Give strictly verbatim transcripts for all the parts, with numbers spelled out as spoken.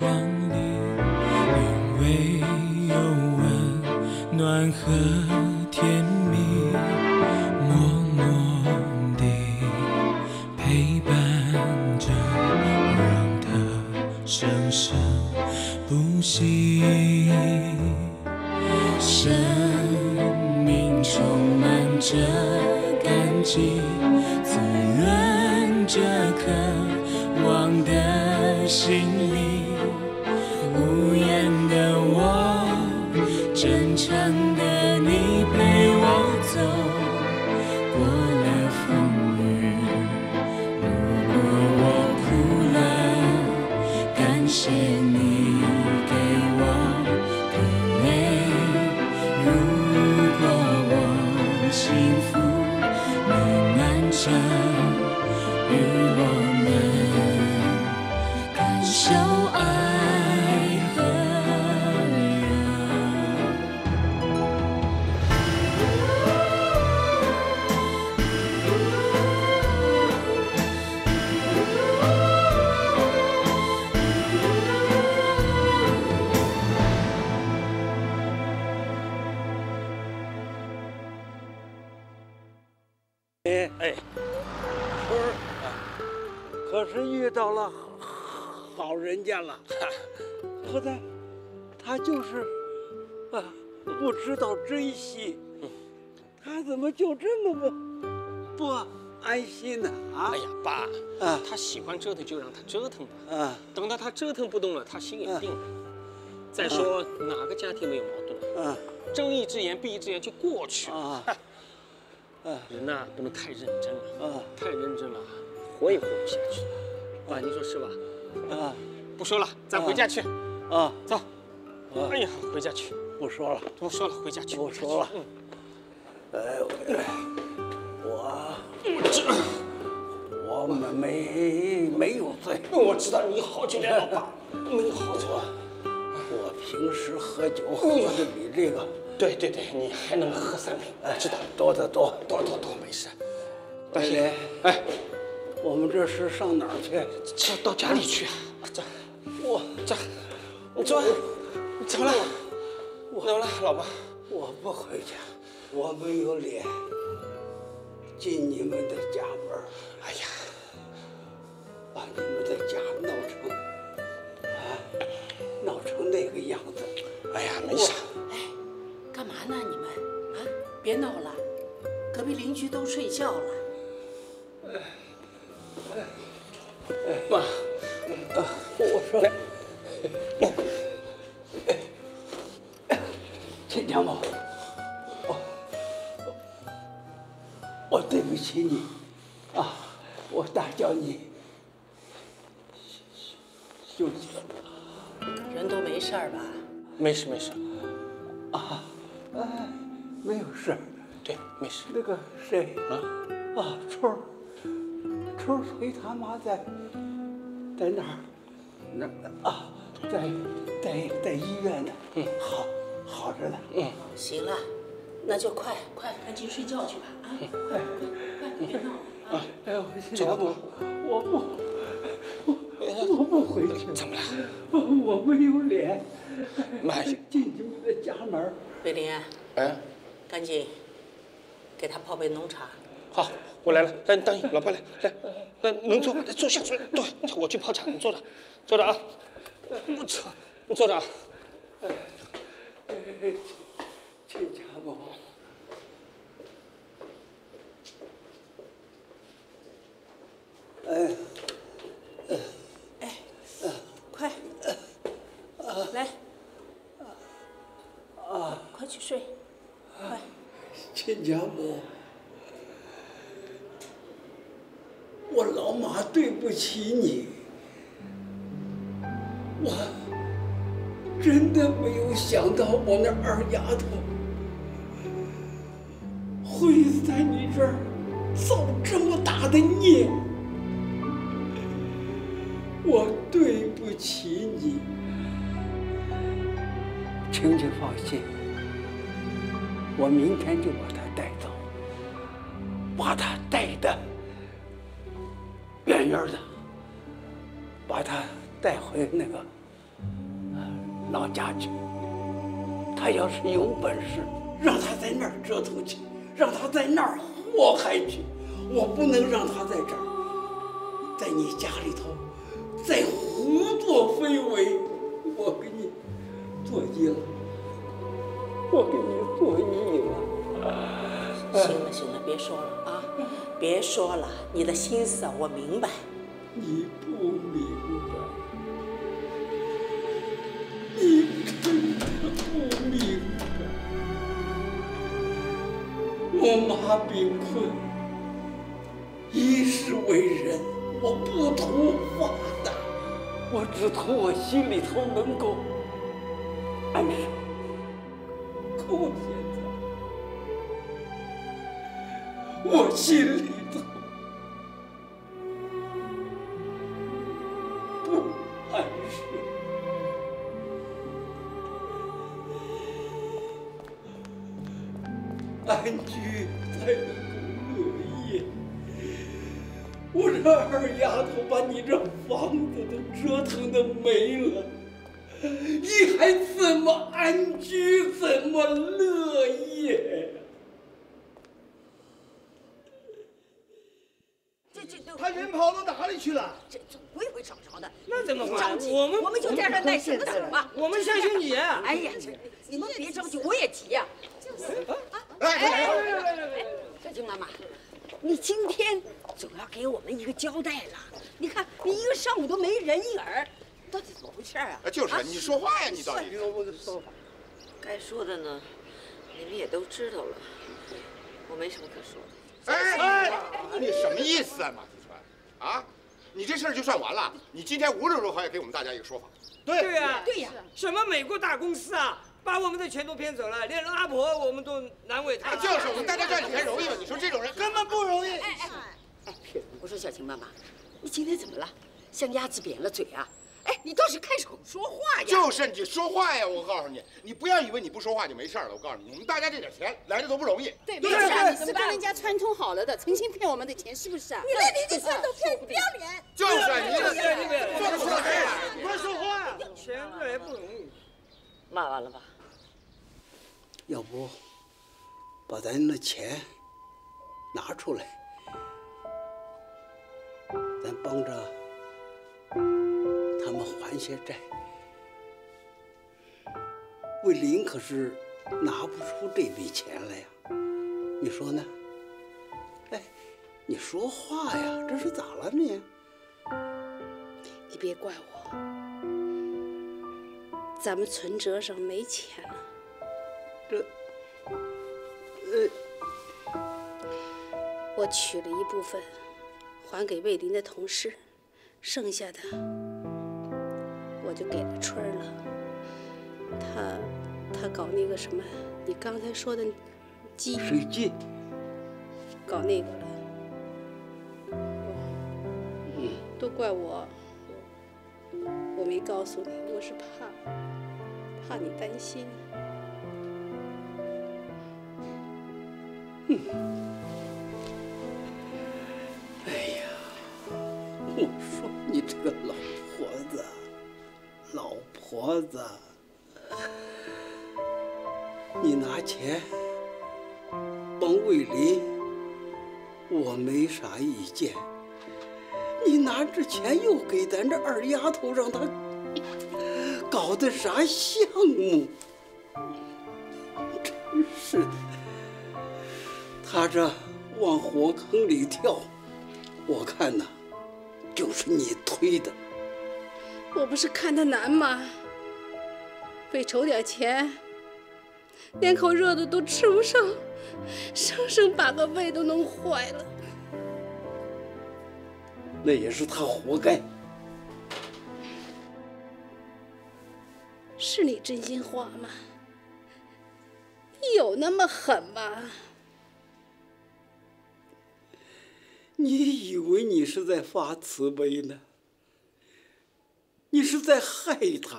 光里，因为有温暖和甜蜜，默默地陪伴着，让它生生不息。生命充满着感激，滋润着渴望的心里。无言的我，真诚的你陪我走过了风雨。如果我哭了，感谢你给我的泪。如果我幸福美满着，与我们感受爱和哎哎，春儿，可是遇到了好人家了，可他他就是啊不知道珍惜，他怎么就这么不不安心呢？啊！ 哎呀，爸， 啊， 他喜欢折腾就让他折腾吧， 啊， 等到他折腾不动了，他心也定了。再说哪个家庭没有矛盾？ 嗯， 睁一只眼闭一只眼就过去了。 啊。 人呐，不能太认真了， 啊， 太认真了，活也活不下去。爸，你说是吧？ 啊， 不说了，咱回家去。 啊， 走。哎呀，回家去。 不说了， 不说了，回家去。 不说了。 嗯。 哎，我我们没没有罪。 我知道你好酒量，老爸，没有好酒。 我平时喝酒喝的比这个。 对对对，你还能喝三瓶， 哎， 知道多得多， 多多多，没事。 大爷，哎，我们这是上哪儿去？ 这到家里去。走， 我走，你走，你走了，走了，老爸。 我不回家，我没有脸进你们的家门。 哎呀， 把你们的家闹成啊，闹成那个样子。 哎呀，没事。 干嘛呢？你们啊，别闹了，隔壁邻居都睡觉了。 妈， 我说，亲家母，我我对不起你啊，我打搅你休息了。 人都没事儿吧？ 没事没事。 啊。哎，没有事。 对，没事。 那个谁啊，啊，春儿，春儿回他妈在，在哪儿？那啊，在在在医院呢。嗯，好，好着呢。嗯， 行了，那就快快赶紧睡觉去吧啊！快快快，别闹了啊！ 哎呦，亲家母，我不，我我不回去。 怎么了？ 我我没有脸。 妈呀！ 进你们的家门。 桂林， 哎， 赶紧给他泡杯浓茶。 好，我来了。来，等老爸来，来，来，能坐，坐下，坐，对，我去泡茶，你坐着，坐着啊。我操，你坐着啊。 亲家母，哎， 哎，快，来。啊！快去睡，快！ 亲家母，我老马对不起你，我真的没有想到我那二丫头会在你这儿造这么大的孽，我对不起你。请你放心，我明天就把他带走，把他带的远远的，把他带回那个老家去。他要是有本事，让他在那儿折腾去，让他在那儿祸害去。我不能让他在这儿，在你家里头，再胡作非为。我给你做揖了，我给你做揖了。 行了行了，别说了啊，别说了，你的心思啊，我明白。 你不明白，你真的不明白。我马丙坤一世为人，我不图法的，我只图我心里头能够安生。可我现在，我心里头不安生。安居才能够乐业。我这二丫头把你这房子都折腾的没了，你还怎么安居，怎么乐业？ 这这都他人跑到哪里去了？ 这总归会找着的。 那怎么会？ 着急， 我们我们就这样耐心的等吧。 我们相信你。 哎呀，这你们别着急，我也急呀。 哎哎哎哎，小静妈妈，你今天总要给我们一个交代了。你看，你一个上午都没人影儿，到底怎么回事啊？ 就是你说话呀，你到底。 该说的呢，你们也都知道了，我没什么可说的。 哎哎，你什么意思啊，马思川？啊，你这事儿就算完了？你今天无论如何要给我们大家一个说法。 对对呀， 对呀， 什么美国大公司啊，把我们的钱都骗走了，连阿婆我们都难为他。 就是我们大家赚钱容易吗？你说这种人根本不容易。 哎哎哎，我说小晴妈妈，你今天怎么了？像鸭子扁了嘴啊？哎，你倒是开口说话呀！ 就是你说话呀！我告诉你，你不要以为你不说话就没事了。我告诉你，我们大家这点钱来的都不容易。 对，没事，你是跟人家串通好了的，诚心骗我们的钱，是不是啊？ 你连你的钱都骗，不要脸！ 就是你这这你别说说话， 你快说话呀！钱这也不容易。 骂完了吧？ 要不把咱的钱拿出来，咱帮着他们还些债。卫林可是拿不出这笔钱来呀，你说呢？哎，你说话呀，这是咋了你？ 你别怪我，咱们存折上没钱了。 这，呃， 我取了一部分还给卫林的同事，剩下的我就给了春儿了。他他搞那个什么，你刚才说的基水记， 搞那个了。嗯，都怪我，我没告诉你，我是怕怕你担心。 嗯，哎呀，我说你这个老婆子，老婆子，你拿钱帮卫林，我没啥意见。你拿着钱又给咱这二丫头，让她搞的啥项目？真是的。他这往火坑里跳，我看呐，就是你推的。 我不是看他难吗？为筹点钱，连口热的都吃不上，生生把个胃都弄坏了。 那也是他活该。 是你真心话吗？你有那么狠吗？ 你以为你是在发慈悲呢？你是在害他。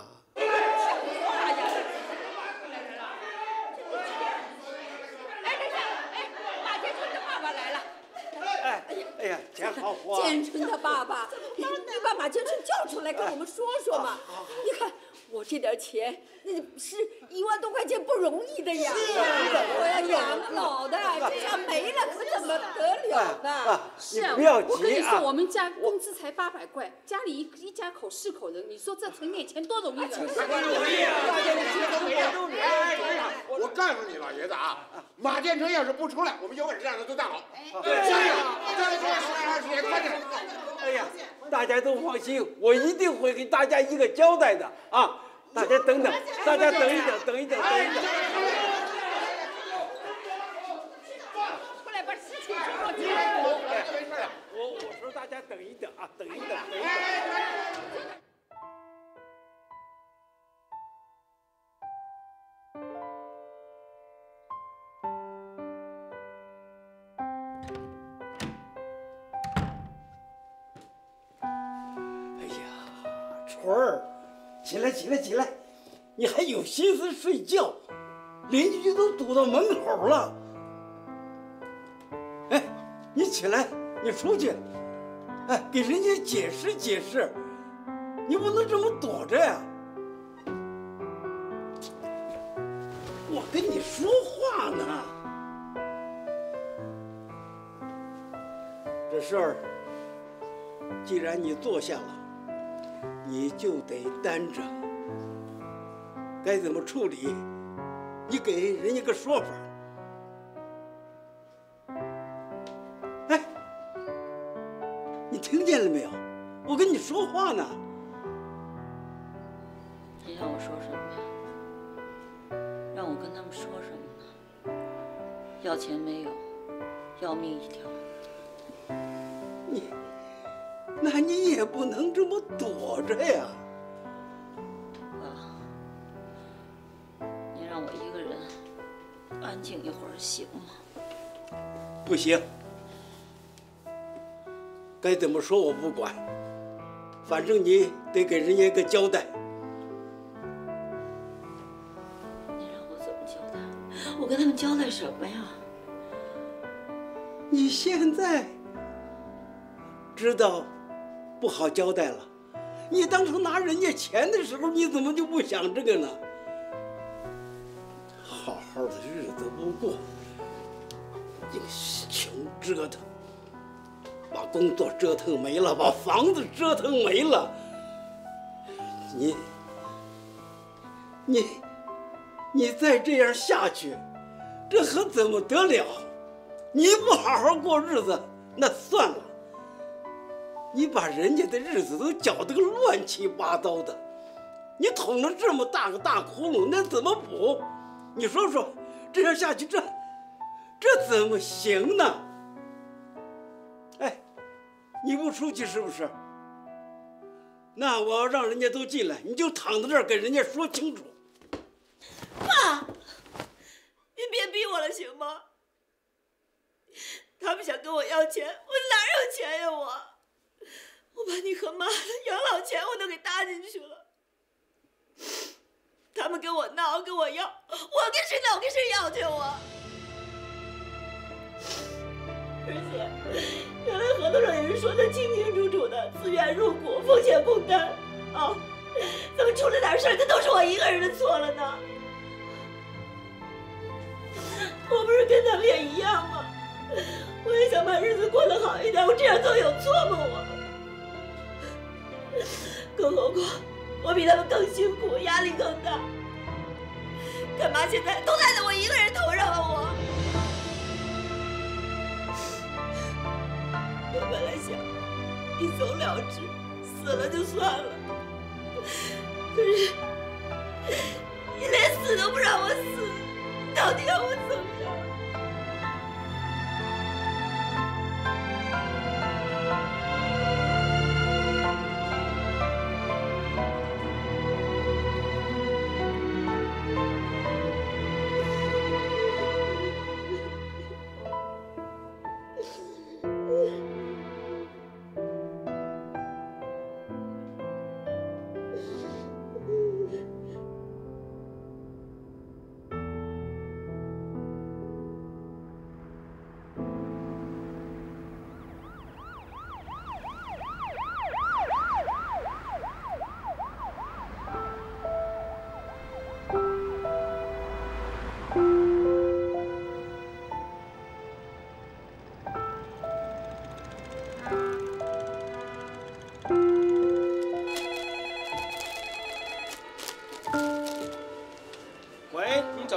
哎呀，钱好花！ 建春他爸爸，你你把马建春叫出来跟我们说说嘛。你看我这点钱，那是一万多块钱不容易的呀！我要养老的，这要没了可怎么得了呢？ 是啊， 不要急啊！ 我跟你说，我们家工资才八百块，家里一一家口四口人，你说这存点钱多容易啊！ 不容易啊！大家心都没都没。我告诉你，老爷子啊，马建成要是不出来，我们有本事让他做大佬。对，加油！再做十来二十年，快点！ 哎呀，大家都放心，我一定会给大家一个交代的啊！大家等等，大家等一等，等一等，等一等。 过来把事情给我结了。我我说大家等一等啊，等一等，等一等。春儿，起来起来起来！你还有心思睡觉？邻居都堵到门口了。哎，你起来，你出去，哎，给人家解释解释，你不能这么躲着呀！我跟你说话呢。这事儿，既然你坐下了，你就得担着，该怎么处理，你给人家个说法。哎，你听见了没有？我跟你说话呢。 你让我说什么呀？让我跟他们说什么呢？要钱没有，要命一条。 你。那你也不能这么躲着呀！ 爸，你让我一个人安静一会儿行吗？ 不行，该怎么说我不管，反正你得给人家一个交代。 你让我怎么交代？我跟他们交代什么呀？ 你现在知道不好交代了，你当初拿人家钱的时候，你怎么就不想这个呢？好好的日子不过，净穷折腾，把工作折腾没了，把房子折腾没了，你，你，你再这样下去，这可怎么得了？你不好好过日子，那算了。你把人家的日子都搅得个乱七八糟的，你捅了这么大个大窟窿，那怎么补？你说说，这样下去，这这怎么行呢？哎，你不出去是不是？那我要让人家都进来，你就躺在这儿给人家说清楚。 爸，您别逼我了行吗？他们想跟我要钱，我哪有钱呀我？我把你和妈的养老钱我都给搭进去了，他们跟我闹，跟我要，我跟谁闹，我跟谁要去我？而且，原来合同上也是说的清清楚楚的，自愿入股，风险共担。啊，怎么出了点事儿，这都是我一个人的错了呢？我不是跟他们也一样吗？我也想把日子过得好一点，我这样做有错吗？我。更何况，我比他们更辛苦，压力更大。干嘛现在都赖在我一个人头上啊？我，我本来想一走了之，死了就算了。可是你连死都不让我死，到底要我怎么样？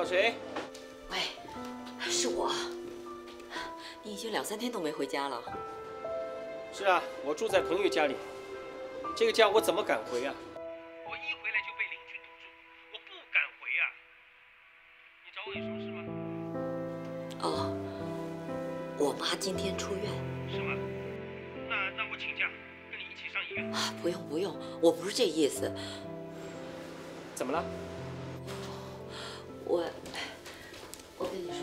谁？ 喂，是我。你已经两三天都没回家了。 是啊，我住在朋友家里，这个家我怎么敢回啊？我一回来就被邻居堵住，我不敢回啊。你找我有什么事吗？ 哦，我妈今天出院。 是吗？那那我请假，跟你一起上医院。 啊，不用不用，我不是这意思。 怎么了？ 我，我跟你说，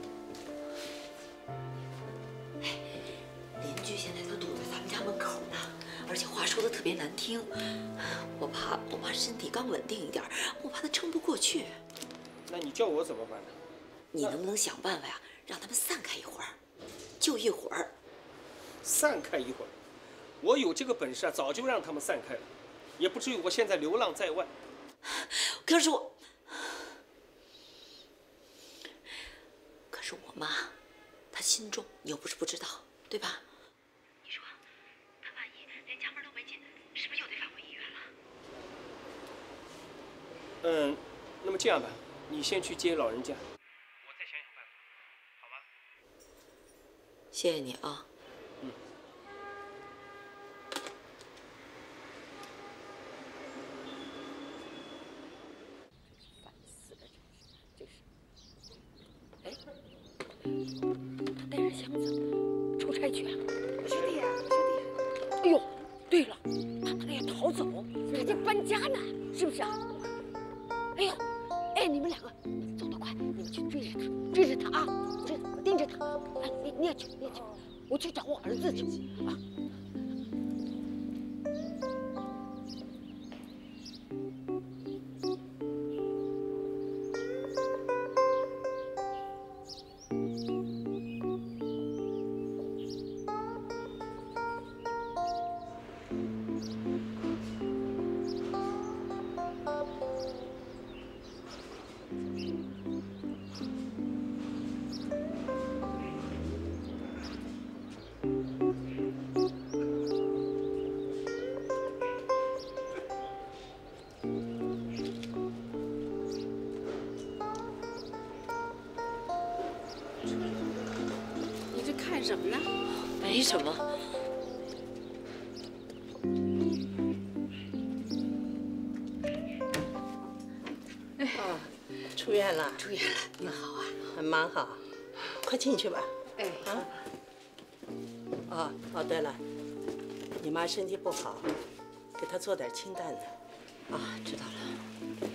哎，邻居现在都堵在咱们家门口呢，而且话说的特别难听。我怕我妈身体刚稳定一点，我怕她撑不过去。 那你叫我怎么办呢？ 你能不能想办法呀，让他们散开一会儿，就一会儿。 散开一会儿，我有这个本事啊，早就让他们散开了，也不至于我现在流浪在外。 可是我，可是我妈，她心重，你又不是不知道，对吧？你说，她万一连家门都没进，是不是又得返回医院了？ 嗯，那么这样吧，你先去接老人家，我再想想办法，好吗？ 谢谢你啊。 嗯。 烦死了，真是，就是。哎，他带着箱子出差去啊？ 师弟啊，师弟。 哎呦，对了，他他要逃走，他在搬家呢，是不是啊？哎呦，哎，你们两个，你们走得快，你们去追着他，追着他啊，追，盯着他。哎，你你也去，你也去，我去找我儿子去啊。 你这看什么呢？ 没什么。 啊，出院了。 出院了，您好啊， 蛮好，快进去吧。 哎， 啊。哦哦，对了，你妈身体不好，给她做点清淡的。 啊，知道了。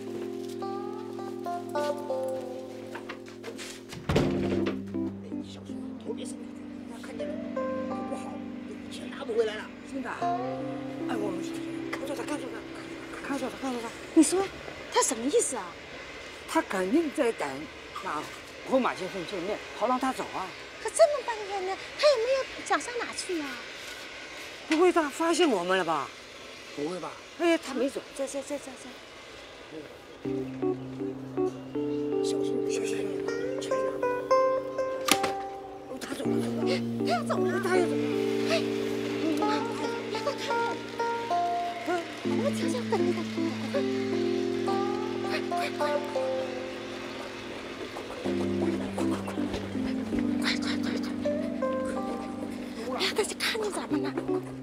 你小心，头别伸出去，那看见了，不好，钱拿不回来了。真的？哎，我们看着他，看着他，看着他，看着他。 你说他什么意思啊？ 他肯定在等那胡马先生见面，好让他走啊。 可这么半天呢，他也没有讲上哪去啊？ 不会他发现我们了吧？ 不会吧？ 哎呀，他没走。 这这这这这。 小心，小心，钱拿。他走了，走了。 他要走了， 他要走了。 哎，妈，别快看！我们悄悄等着他，快快快快！快快快快！哎呀，他去看见咱们了。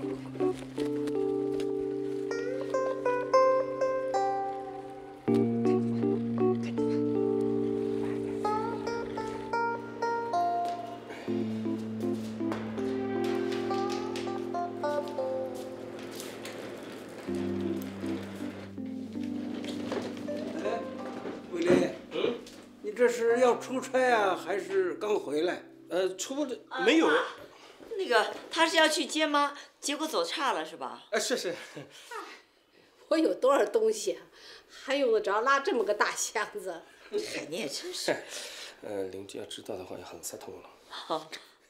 这是要出差啊，还是刚回来？ 呃，出的没有。 啊、那个他是要去接妈，结果走岔了是吧？ 啊，是是。 我有多少东西啊，还用得着拉这么个大箱子？ 哎，你也真是。 呃，邻居要知道的话，要横死痛了。 好。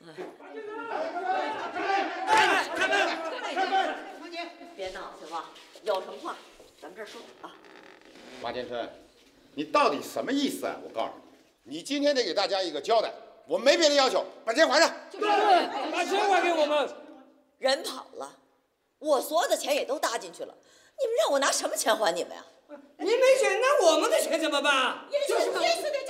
开门！开门！开门！ 别闹行吗？有什么话咱们这儿说啊。 马建春，你到底什么意思啊？我告诉你，你今天得给大家一个交代。我没别的要求，把钱还上。 对，把钱还给我们。 人跑了，我所有的钱也都搭进去了，你们让我拿什么钱还你们呀？ 你没钱，那我们的钱怎么办？ 也就是这次的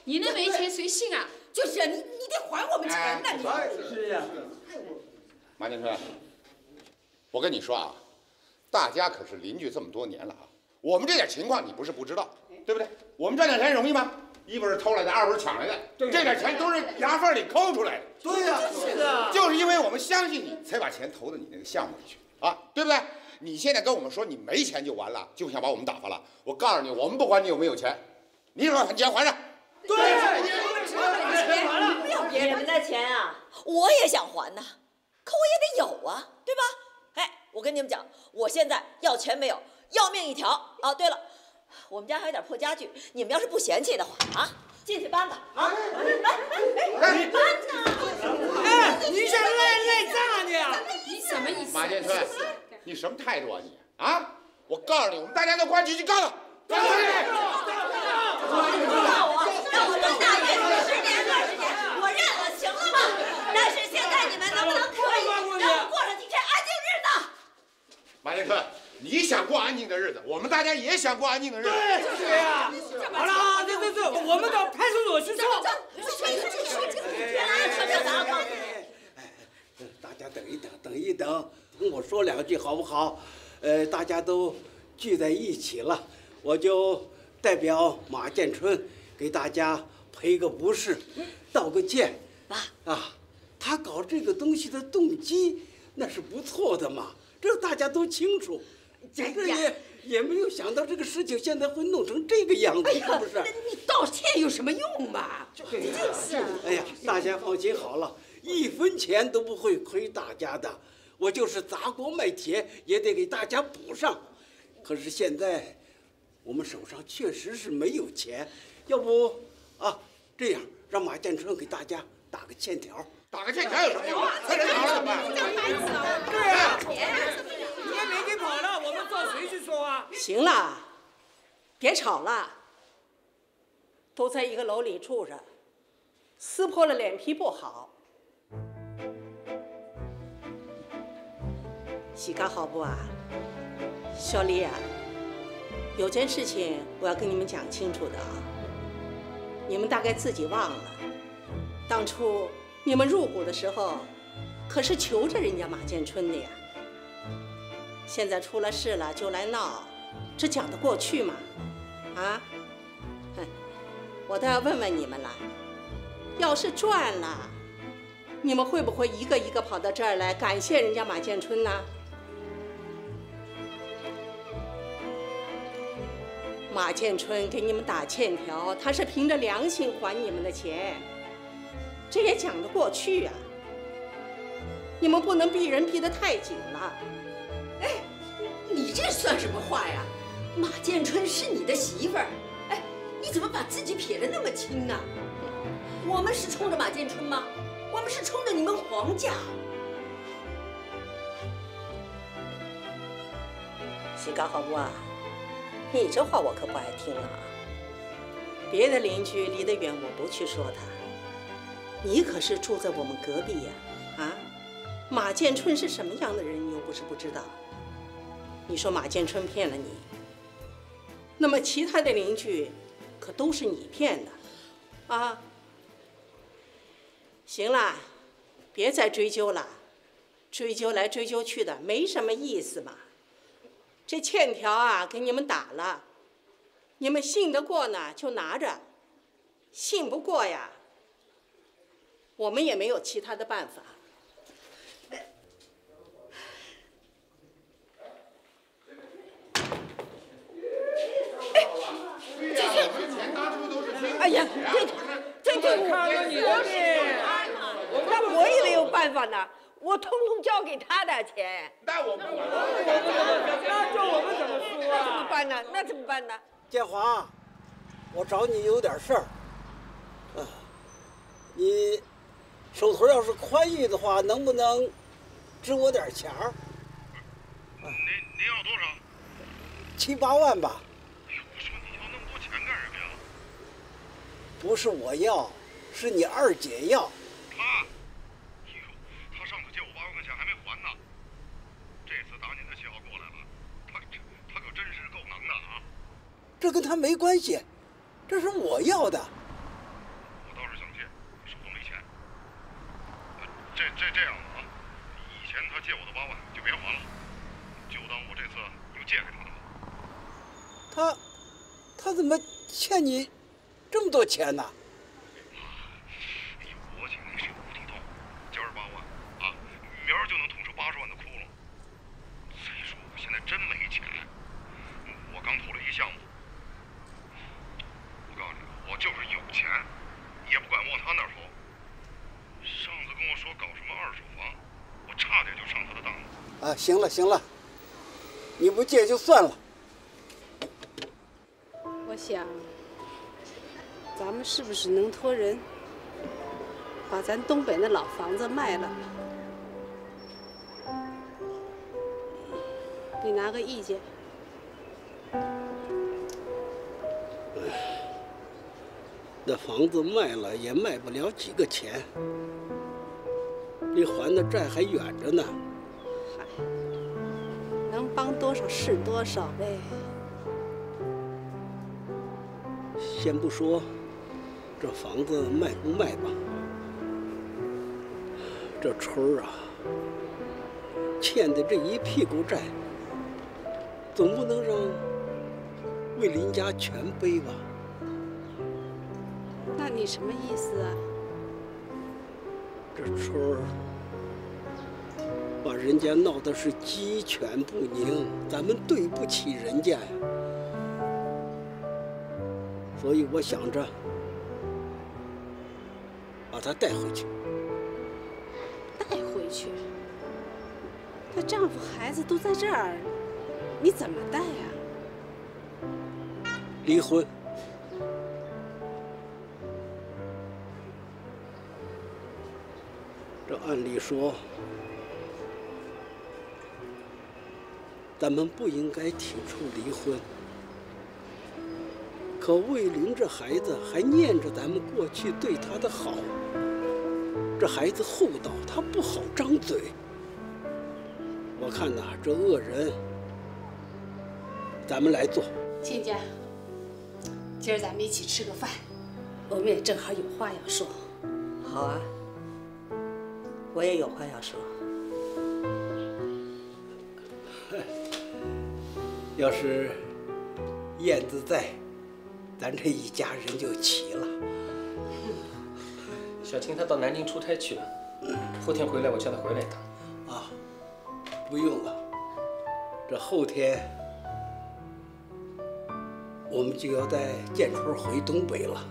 你那没钱谁信啊？ 就是啊，你你得还我们钱呢，你。 是呀。 马建春，我跟你说啊，大家可是邻居这么多年了啊，我们这点情况你不是不知道，对不对？我们赚点钱容易吗？一不是偷来的，二不是抢来的，这点钱都是牙缝里抠出来的。 对呀，是啊， 就是因为我们相信你，才把钱投到你那个项目里去啊，对不对？你现在跟我们说你没钱就完了，就想把我们打发了。我告诉你，我们不管你有没有钱，你得把钱还上。 对，钱还了。 你们的钱啊，我也想还呐，可我也得有啊，对吧？哎，我跟你们讲，我现在要钱没有，要命一条啊！对了，我们家还有点破家具，你们要是不嫌弃的话啊，进去搬吧啊！来，来，你搬呐！ 哎，你想赖赖账呢？ 你什么意思？ 马建春，你什么态度啊你啊！我告诉你，我们大家都关起去干了，干了！ 让我让我蹲大狱十年二十年，我认了，行了吗？但是现在你们能不能可以让我过上几天安静日子？ 马建春，你想过安静的日子，我们大家也想过安静的日子。 对，就是呀。好了啊，对对对，我们到派出所去说。 别拉扯这杂话。 大家等一等，等一等，等我说两句好不好？呃，大家都聚在一起了，我就代表马建春给大家赔个不是，道个歉。 爸啊，他搞这个东西的动机那是不错的嘛，这大家都清楚。这也也没有想到这个事情现在会弄成这个样子，是不是？ 你道歉有什么用嘛？ 对呀，是。哎呀，大家放心好了，一分钱都不会亏大家的。我就是砸锅卖铁也得给大家补上。可是现在我们手上确实是没有钱，要不啊，这样让马建春给大家打个欠条。 打个欠条有什么用？他人跑了怎么办？ 对呀，你也没给跑了，我们找谁去说啊？ 行了，别吵了，都在一个楼里住着，撕破了脸皮不好。洗干好不啊？小丽啊，有件事情我要跟你们讲清楚的啊。你们大概自己忘了，当初你们入股的时候，可是求着人家马建春的呀。现在出了事了就来闹，这讲得过去吗？啊？哼，我倒要问问你们了，要是赚了，你们会不会一个一个跑到这儿来感谢人家马建春呢？马建春给你们打欠条，他是凭着良心还你们的钱，这也讲得过去啊。你们不能逼人逼得太紧了。 哎，你这算什么话呀？马建春是你的媳妇儿，哎，你怎么把自己撇得那么轻呢？我们是冲着马建春吗？我们是冲着你们黄家。 洗干好不啊？你这话我可不爱听了啊！别的邻居离得远，我不去说他。你可是住在我们隔壁呀！啊，马建春是什么样的人，你又不是不知道。你说马建春骗了你，那么其他的邻居可都是你骗的，啊！行了，别再追究了，追究来追究去的，没什么意思嘛。这欠条啊，给你们打了，你们信得过呢就拿着，信不过呀，我们也没有其他的办法。 哎呀，这这这看了你的脸， 那我也没有办法呢，我通通交给他的钱。 那我们那叫我们怎么说啊？ 怎么办呢？那怎么办呢？ 建华，我找你有点事儿。啊，你手头要是宽裕的话，能不能支我点钱儿？ 您您要多少？ 七八万吧。 哎呦，我说你要那么多钱干什么呀？ 不是我要，是你二姐要。 她？哎呦，她上次借我八万块钱还没还呢。这次打您的旗号过来了，她她可真是够能的啊。 这跟她没关系，这是我要的。 这这样啊，以前他借我的八万就别还了，就当我这次又借给他的。 他，他怎么欠你这么多钱呢？ 哎呦，我请那是有无底洞，今儿八万啊，明儿就能捅出八十万的窟窿。再说我现在真没钱，我刚投了一项目。我告诉你，我就是有钱，也不敢往他那儿投。上次跟我说搞什么二手房，我差点就上他的当了。 啊，行了行了，你不借就算了。 我想，咱们是不是能托人把咱东北那老房子卖了？你拿个意见。 那房子卖了也卖不了几个钱，离还的债还远着呢。 嗨，能帮多少是多少呗。 先不说这房子卖不卖吧，这春儿啊，欠的这一屁股债，总不能让卫林家全背吧？ 那你什么意思啊？ 这春儿把人家闹得是鸡犬不宁，咱们对不起人家呀。所以我想着把她带回去。 带回去？她丈夫孩子都在这儿，你怎么带呀？ 离婚。这按理说，咱们不应该提出离婚。可卫林这孩子还念着咱们过去对他的好，这孩子厚道，他不好张嘴。我看呐，这恶人，咱们来做。 亲家，今儿咱们一起吃个饭，我们也正好有话要说。 好啊，我也有话要说。 要是燕子在，咱这一家人就齐了。 小青她到南京出差去了，后天回来我叫她回来一趟。 啊，不用了，这后天我们就要带建春回东北了。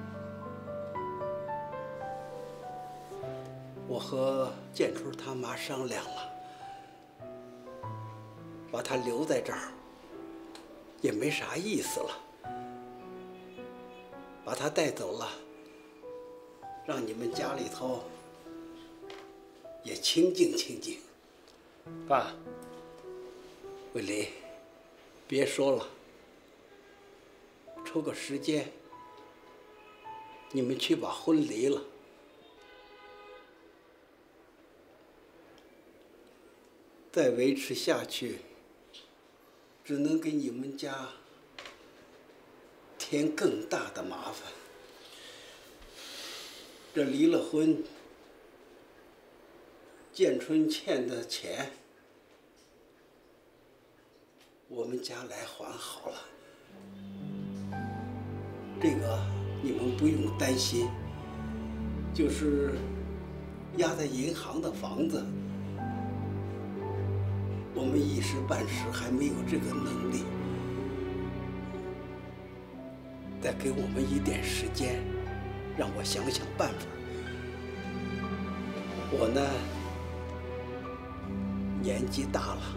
我和建春他妈商量了，把他留在这儿也没啥意思了，把他带走了，让你们家里头也清静清静。 爸， 卫林，别说了，抽个时间，你们去把婚离了。再维持下去，只能给你们家添更大的麻烦。这离了婚，建春欠的钱，我们家来还好了。这个你们不用担心，就是压在银行的房子，我们一时半时还没有这个能力，再给我们一点时间，让我想想办法。我呢，年纪大了，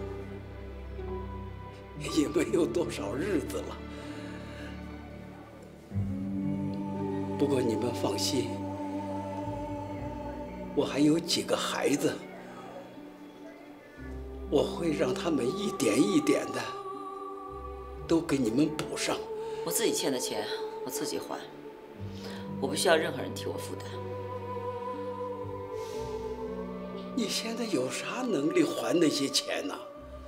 也没有多少日子了。不过你们放心，我还有几个孩子。我会让他们一点一点的都给你们补上。 我自己欠的钱我自己还，我不需要任何人替我负担。 你现在有啥能力还那些钱呢？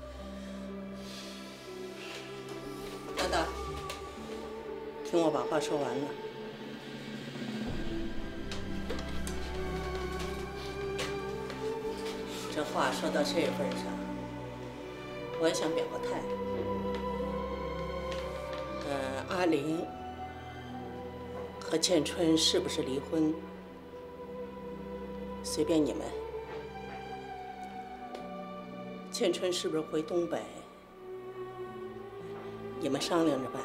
等等，听我把话说完了。 话说到这份上，我也想表个态。呃，阿玲和建春是不是离婚，随便你们。建春是不是回东北，你们商量着办。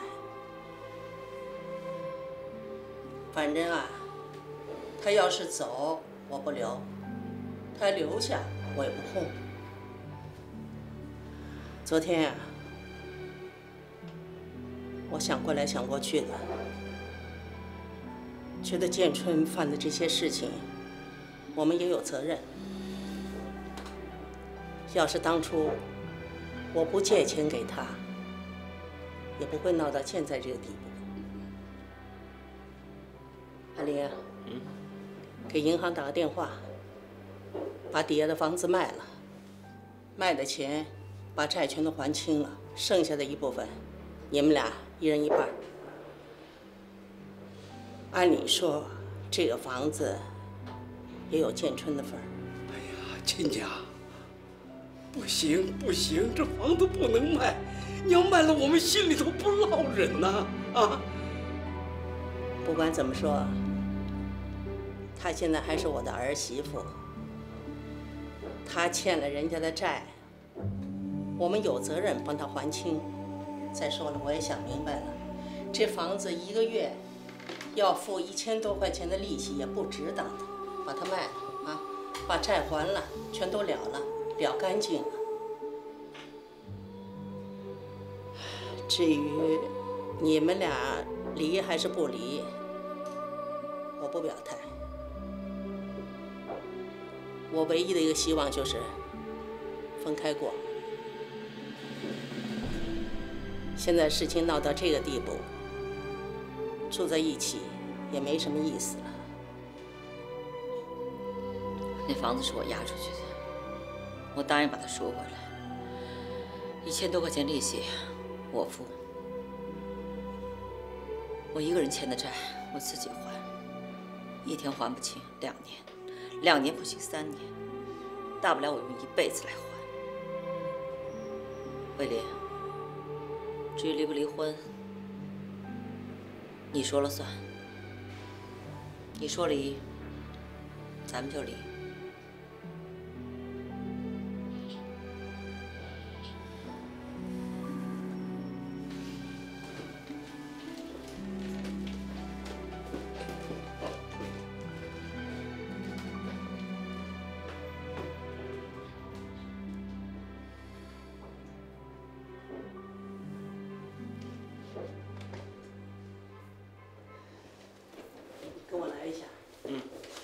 反正啊，他要是走，我不留；他留下，我也不哄。昨天呀、啊，我想过来想过去的，觉得建春犯的这些事情，我们也有责任。要是当初我不借钱给他，也不会闹到现在这个地步。阿林，嗯，给银行打个电话，把底下的房子卖了，卖的钱把债全都还清了，剩下的一部分，你们俩一人一半。按理说，这个房子也有建春的份儿。 哎呀，亲家，不行不行，这房子不能卖，你要卖了，我们心里头不落忍呐！啊！ 不管怎么说，她现在还是我的儿媳妇，她欠了人家的债，我们有责任帮她还清。再说了，我也想明白了，这房子一个月要付一千多块钱的利息，也不值当的，把它卖了啊，把债还了，全都了了，了干净了。至于你们俩离还是不离，我不表态。我唯一的一个希望就是分开过。现在事情闹到这个地步，住在一起也没什么意思了。 那房子是我押出去的，我答应把它赎回来，一千多块钱利息我付。我一个人欠的债，我自己还，一天还不清，两年，两年不行，三年，大不了我用一辈子来还。卫林，至于离不离婚，你说了算。你说离，咱们就离。 跟我来一下。 嗯。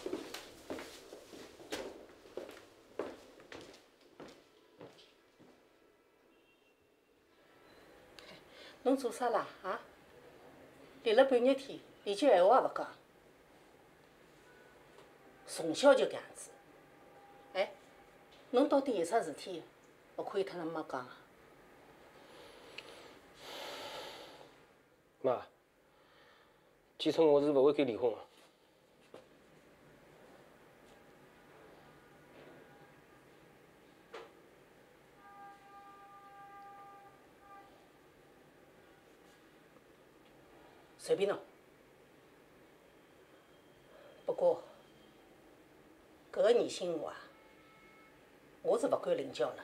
侬做啥啦？啊？立了半日天，一句闲话也不讲。从小就搿样子。哎，侬到底有啥事体？勿可以脱侬妈讲啊？ 妈，建春我是勿会跟离婚的。 随便侬。不过，搿个年薪我啊，我是勿敢领教了。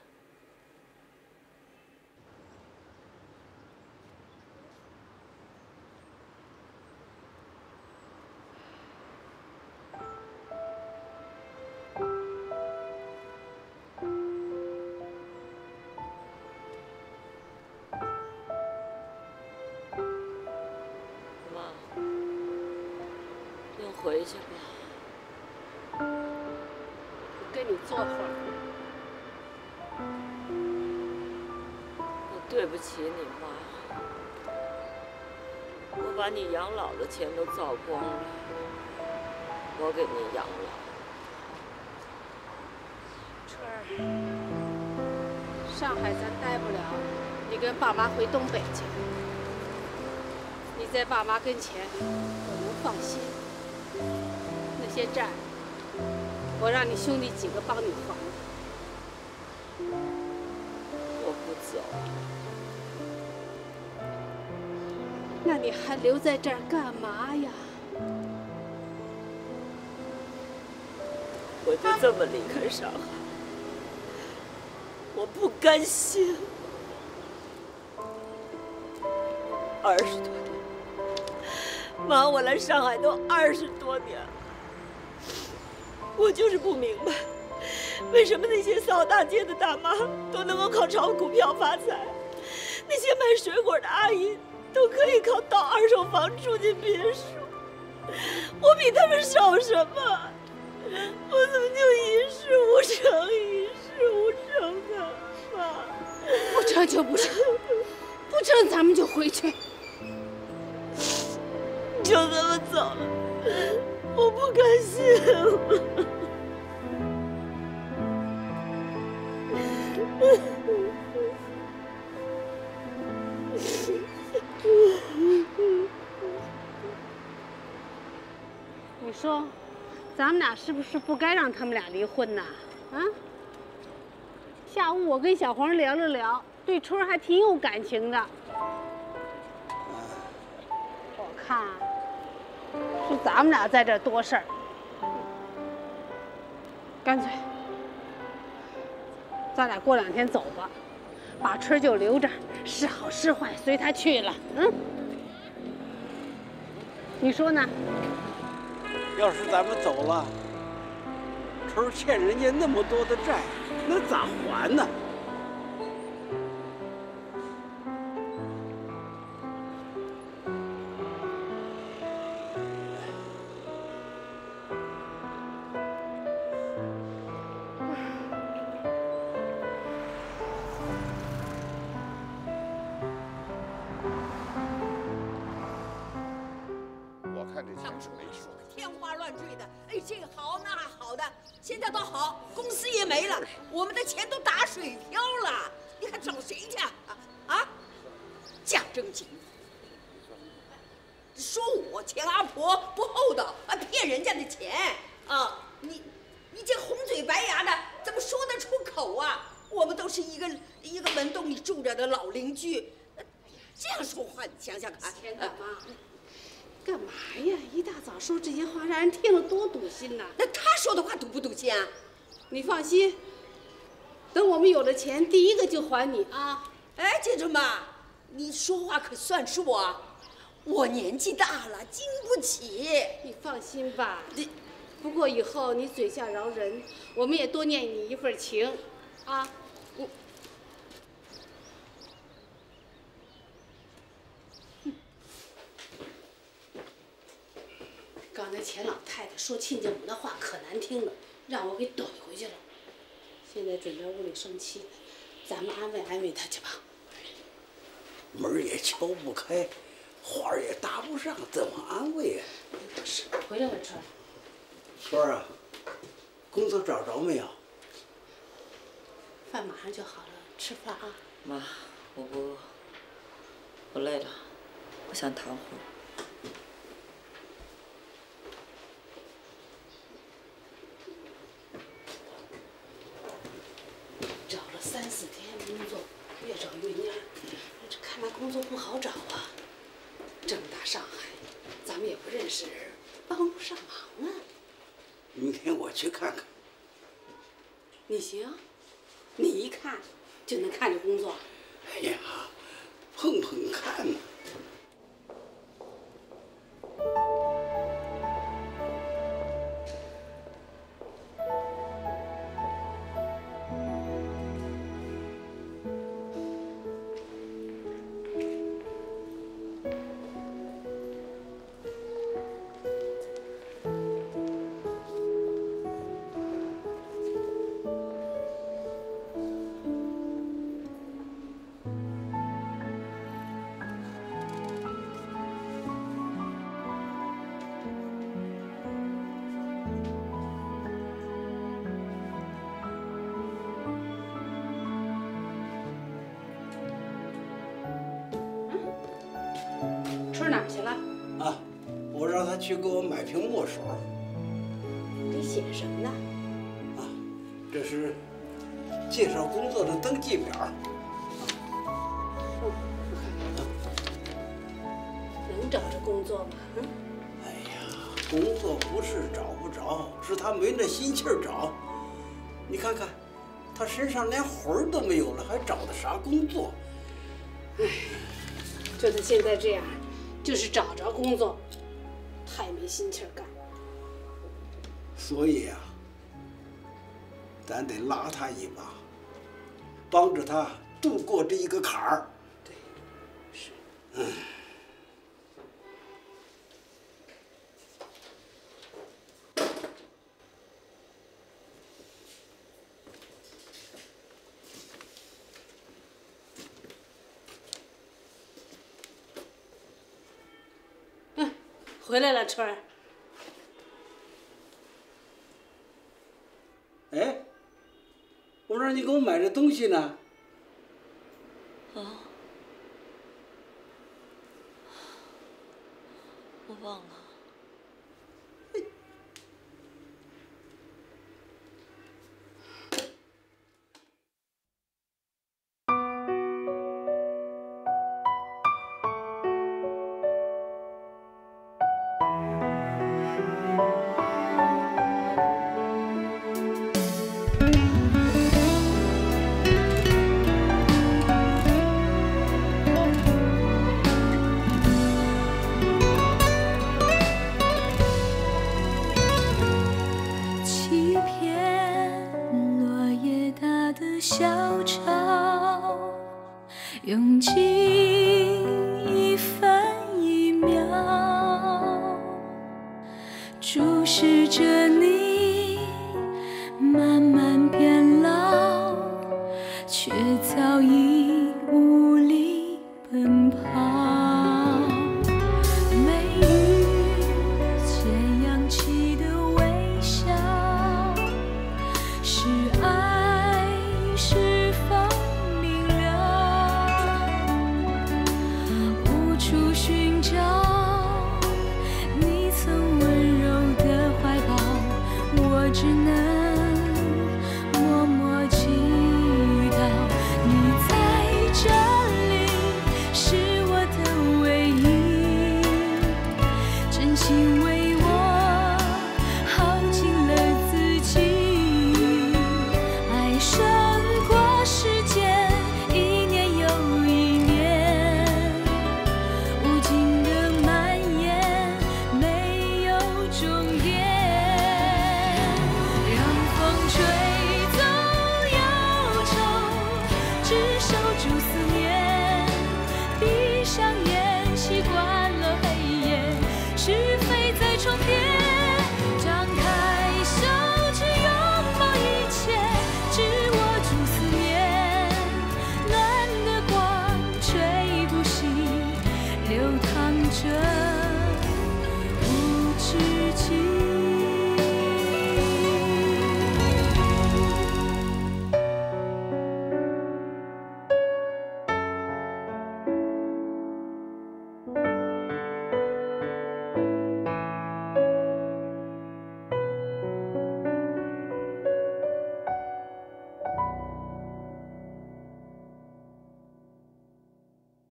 回去吧， 我跟你坐会儿。 我对不起你妈，我把你养老的钱都造光了，我给你养老。 春儿，上海咱待不了，你跟爸妈回东北去。你在爸妈跟前，我能放心。那些债，我让你兄弟几个帮你还。 走。 那你还留在这儿干嘛呀？ 我就这么离开上海，我不甘心。二十多年，妈，我来上海都二十多年了，我就是不明白，为什么那些扫大街的大妈都能够靠炒股票发财，那些卖水果的阿姨都可以靠倒二手房住进别墅，我比他们少什么？我怎么就一事无成，一事无成呢？妈， 不成就不成，不成咱们就回去。 就这么走了，我不甘心。 你说，咱们俩是不是不该让他们俩离婚呢？啊？下午我跟小黄聊了聊，对春儿还挺有感情的。我看是咱们俩在这多事儿，干脆咱俩过两天走吧，把春儿就留着，是好是坏随他去了。嗯，你说呢？ 要是咱们走了，春儿欠人家那么多的债，那咋还呢？ 我看这钱是没数。 天花乱坠的，哎，这个好那好的，现在倒好，公司也没了，我们的钱都打水漂了，你还找谁去啊？啊，讲正经，说我钱阿婆不厚道啊，骗人家的钱啊，你你这红嘴白牙的，怎么说得出口啊？我们都是一个一个门洞里住着的老邻居，这样说话，你想想看， 钱大妈。干嘛呀？一大早说这些话，让人听了多堵心呐！ 那他说的话堵不堵心啊？ 你放心，等我们有了钱，第一个就还你啊！ 哎，这春妈，你说话可算数啊！我年纪大了，经不起。 你放心吧，你不过以后你嘴下饶人，我们也多念你一份情，啊！我。刚才钱老太太说亲家母的话可难听了，让我给怼回去了。现在准在屋里生气呢，咱们安慰安慰她去吧。 门也敲不开，话也搭不上，怎么安慰啊？ 是，回来了，春儿。 春儿啊，工作找着没有？ 饭马上就好了，吃饭啊。 妈，我不，我累了，我想躺会儿。 找了三四天工作，越找越蔫儿，这看来工作不好找啊。这么大上海，咱们也不认识人，帮不上忙啊。 明天我去看看。 你行？你一看就能看着工作？ 哎呀，碰碰看呢。 春哪儿去了？ 啊，我让他去给我买瓶墨水。 你写什么呢？ 啊，这是介绍工作的登记表。啊能找着工作吗？嗯。 哎呀，工作不是找不着，是他没那心气儿找。你看看，他身上连魂儿都没有了，还找的啥工作？ 哎，就他现在这样，就是找着工作，太没心气儿干。 所以呀、啊，咱得拉他一把，帮着他度过这一个坎儿。 对，是。 嗯。 嗯，回来了，春儿。 哎，我让你给我买这东西呢。 啊，我忘了。 用尽一分一秒，注视着你慢慢变老，却早已无力奔跑。眉宇间扬起的微笑，是爱是否明了？无处寻找你曾温柔的怀抱，我只能默默祈祷你在这里是我的唯一，真心为我耗尽了自己，爱胜过时间，一年又一年，无尽的蔓延，没有终点。让风吹走忧愁，只守住思念。闭上眼，习惯了黑夜，是非在重叠。张开手，去拥抱一切，只握住思念。暖的光吹不熄，流淌着